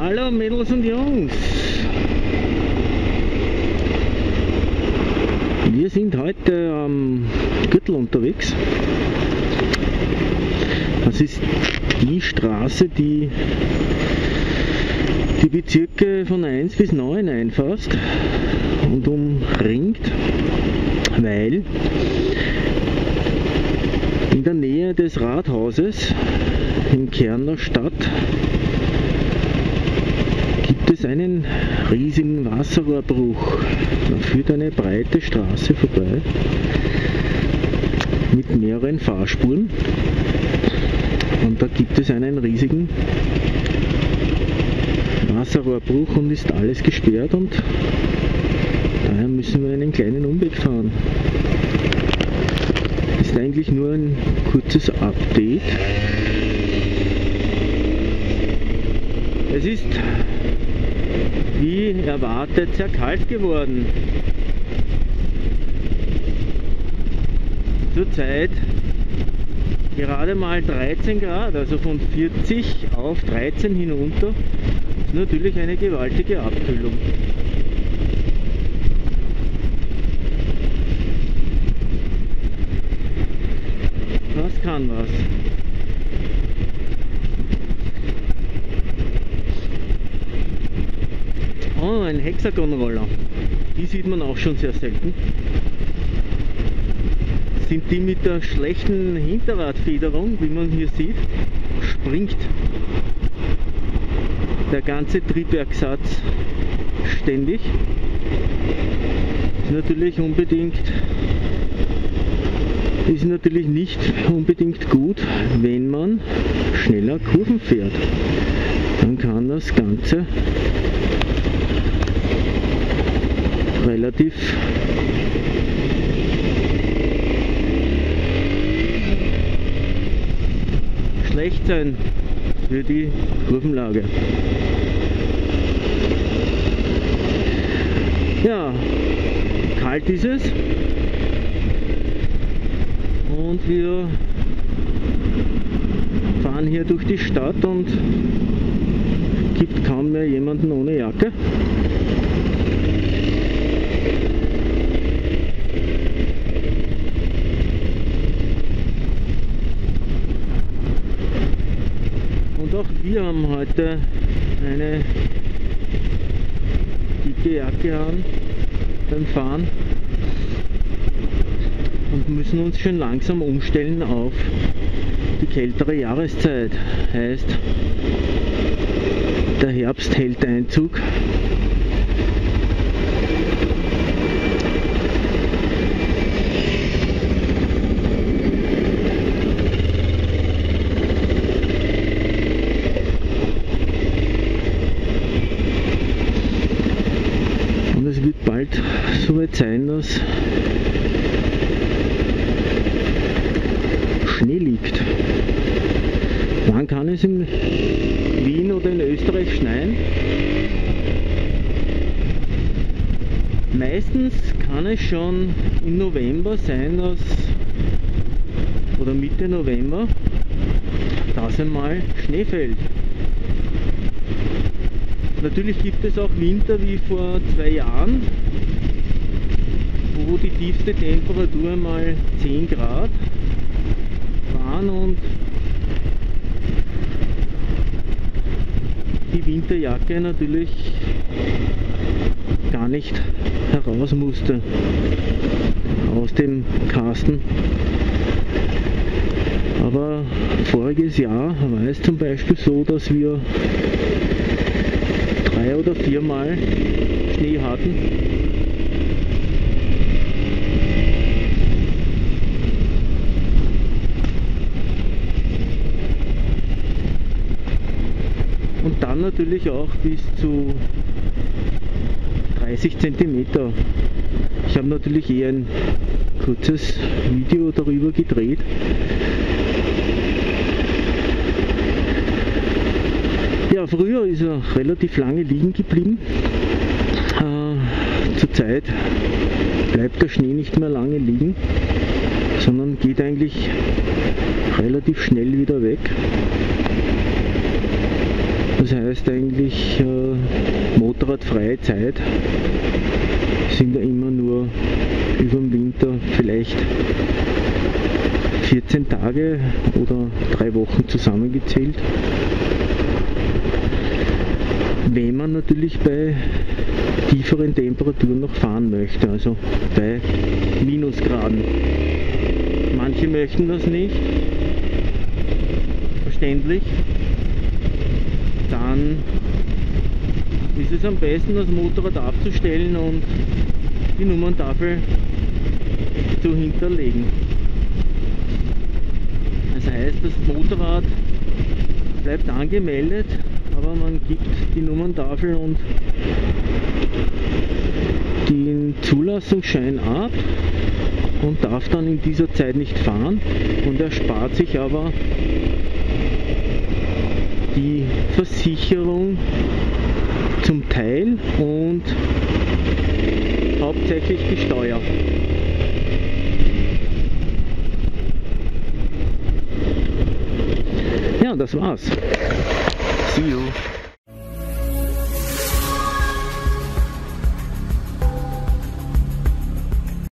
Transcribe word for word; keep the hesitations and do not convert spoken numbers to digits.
Hallo Mädels und Jungs! Wir sind heute am Gürtel unterwegs. Das ist die Straße, die die Bezirke von eins bis neun einfasst und umringt, weil in der Nähe des Rathauses im Kern der Stadt gibt es einen riesigen Wasserrohrbruch. Da führt eine breite Straße vorbei mit mehreren Fahrspuren und da gibt es einen riesigen Wasserrohrbruch und ist alles gesperrt und daher müssen wir einen kleinen Umweg fahren. Ist eigentlich nur ein kurzes Update. Es ist wie erwartet sehr kalt geworden. Zurzeit gerade mal dreizehn Grad, also von vierzig auf dreizehn hinunter. Ist natürlich eine gewaltige Abkühlung. Das kann was. Oh, ein Hexagonroller. Die sieht man auch schon sehr selten. Das sind die mit der schlechten Hinterradfederung, wie man hier sieht, springt der ganze Triebwerkssatz ständig. Ist natürlich unbedingt ist natürlich nicht unbedingt gut, wenn man schneller Kurven fährt. Dann kann das Ganze relativ schlecht sein für die Kurvenlage. Ja, kalt ist es und wir fahren hier durch die Stadt und gibt kaum mehr jemanden ohne Jacke. Auch wir haben heute eine dicke Jacke an beim Fahren und müssen uns schon langsam umstellen auf die kältere Jahreszeit. Heißt, der Herbst hält Einzug. Es wird bald soweit sein, dass Schnee liegt. Wann kann es in Wien oder in Österreich schneien? Meistens kann es schon im November sein, dass, oder Mitte November, dass einmal Schnee fällt. Natürlich gibt es auch Winter wie vor zwei Jahren, wo die tiefste Temperatur mal zehn Grad waren und die Winterjacke natürlich gar nicht heraus musste aus dem Kasten. Aber voriges Jahr war es zum Beispiel so, dass wir drei oder viermal Schnee hatten. Und dann natürlich auch bis zu dreißig Zentimeter. Ich habe natürlich eher ein kurzes Video darüber gedreht. Ja, früher ist er relativ lange liegen geblieben. Äh, zurzeit bleibt der Schnee nicht mehr lange liegen, sondern geht eigentlich relativ schnell wieder weg. Das heißt eigentlich äh, motorradfreie Zeit sind ja immer nur über den Winter vielleicht vierzehn Tage oder drei Wochen zusammengezählt. Wenn man natürlich bei tieferen Temperaturen noch fahren möchte, also bei Minusgraden. Manche möchten das nicht, verständlich. Dann ist es am besten, das Motorrad abzustellen und die Nummerntafel zu hinterlegen. Das heißt, das Motorrad bleibt angemeldet, aber man gibt die Nummerntafel und den Zulassungsschein ab und darf dann in dieser Zeit nicht fahren und erspart sich aber die Versicherung zum Teil und hauptsächlich die Steuer. Ja, das war's. See you.